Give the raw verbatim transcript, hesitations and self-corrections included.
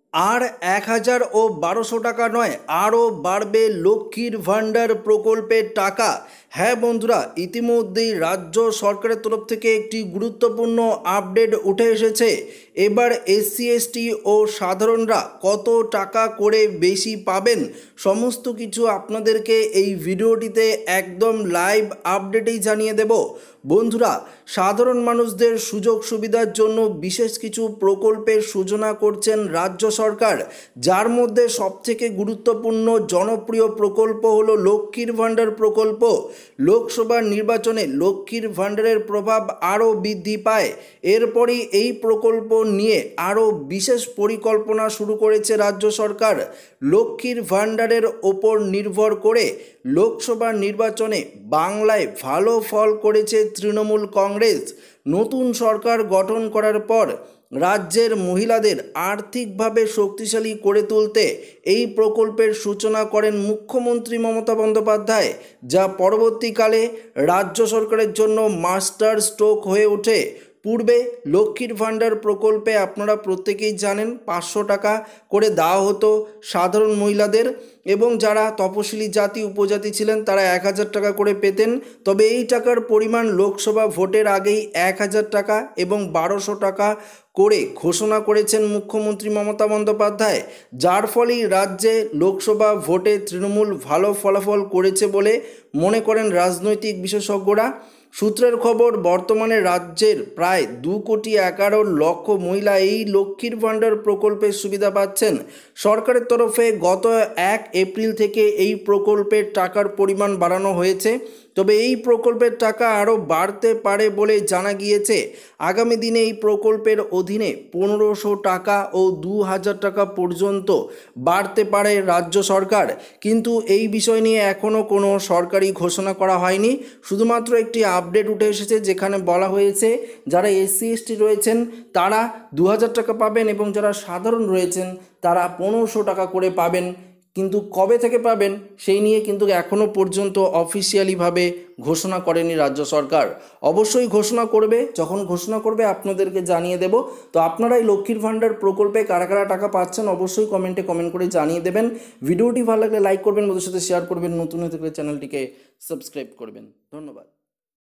আর এক হাজার ও বারোশো টাকা নয়, আরও বাড়বে লক্ষ্মীর ভাণ্ডার প্রকল্পের টাকা। হ্যাঁ বন্ধুরা, ইতিমধ্যেই রাজ্য সরকারের তরফ থেকে একটি গুরুত্বপূর্ণ আপডেট উঠে এসেছে। এবার এসসি এসটি ও সাধারণরা কত টাকা করে বেশি পাবেন সমস্ত কিছু আপনাদেরকে এই ভিডিওটিতে একদম লাইভ আপডেটেই জানিয়ে দেব। বন্ধুরা, সাধারণ মানুষদের সুযোগ সুবিধার জন্য বিশেষ কিছু প্রকল্পের সূচনা করছেন রাজ্য সরকার, যার মধ্যে সবথেকে গুরুত্বপূর্ণ জনপ্রিয় প্রকল্প হলো লক্ষ্মীর ভাণ্ডার প্রকল্প। লোকসভা নির্বাচনে লক্ষ্মীর ভাণ্ডারের প্রভাব আরও বৃদ্ধি পায়। এরপরই এই প্রকল্প নিয়ে আরও বিশেষ পরিকল্পনা শুরু করেছে রাজ্য সরকার। লক্ষ্মীর ভাণ্ডারের ওপর নির্ভর করে লোকসভা নির্বাচনে বাংলায় ভালো ফল করেছে তৃণমূল কংগ্রেস। নতুন সরকার গঠন করার পর রাজ্যের মহিলাদের আর্থিকভাবে শক্তিশালী করে তুলতে এই প্রকল্পের সূচনা করেন মুখ্যমন্ত্রী মমতা বন্দ্যোপাধ্যায়, যা পরবর্তীকালে রাজ্য সরকারের জন্য মাস্টার স্ট্রোক হয়ে ওঠে। পূর্বে লক্ষ্মীর ভাণ্ডার প্রকল্পে আপনারা প্রত্যেকেই জানেন পাঁচশো টাকা করে দেওয়া হতো সাধারণ মহিলাদের, এবং যারা তপশিলি জাতি উপজাতি ছিলেন তারা এক হাজার টাকা করে পেতেন। তবে এই টাকার পরিমাণ লোকসভা ভোটের আগেই এক হাজার টাকা এবং বারোশো টাকা করে ঘোষণা করেছেন মুখ্যমন্ত্রী মমতা বন্দ্যোপাধ্যায়, যার ফলেই রাজ্যে লোকসভা ভোটে তৃণমূল ভালো ফলাফল করেছে বলে মনে করেন রাজনৈতিক বিশেষজ্ঞরা। সূত্রের খবর, বর্তমানে রাজ্যের প্রায় দু কোটি এগারো লক্ষ মহিলা এই লক্ষ্মীর ভাণ্ডার প্রকল্পের সুবিধা পাচ্ছেন। সরকারের তরফে গত এক এপ্রিল থেকে এই প্রকল্পের টাকার পরিমাণ বাড়ানো হয়েছে। তবে এই প্রকল্পের টাকা আরও বাড়তে পারে বলে জানা গিয়েছে। আগামী দিনে এই প্রকল্পের অধীনে পনেরোশো টাকা ও দু হাজার টাকা পর্যন্ত বাড়তে পারে রাজ্য সরকার, কিন্তু এই বিষয় নিয়ে এখনও কোনো সরকারি ঘোষণা করা হয়নি। শুধুমাত্র একটি আপডেট উঠে এসেছে যেখানে বলা হয়েছে যারা এসসি এসটি রয়েছেন তারা দু হাজার টাকা পাবেন এবং যারা সাধারণ রয়েছেন তারা পনেরোশো টাকা করে পাবেন। কিন্তু কবে থেকে পাবেন সেই নিয়ে কিন্তু এখনও পর্যন্ত অফিসিয়ালিভাবে ঘোষণা করেনি রাজ্য সরকার। অবশ্যই ঘোষণা করবে, যখন ঘোষণা করবে আপনাদেরকে জানিয়ে দেব। তো আপনারা এই লক্ষ্মীর ভাণ্ডার প্রকল্পে কারা কারা টাকা পাচ্ছেন অবশ্যই কমেন্টে কমেন্ট করে জানিয়ে দেবেন। ভিডিওটি ভালো লাগলে লাইক করবেন, বন্ধুদের সাথে শেয়ার করবেন, নতুন হতে গেলে চ্যানেলটিকে সাবস্ক্রাইব করবেন। ধন্যবাদ।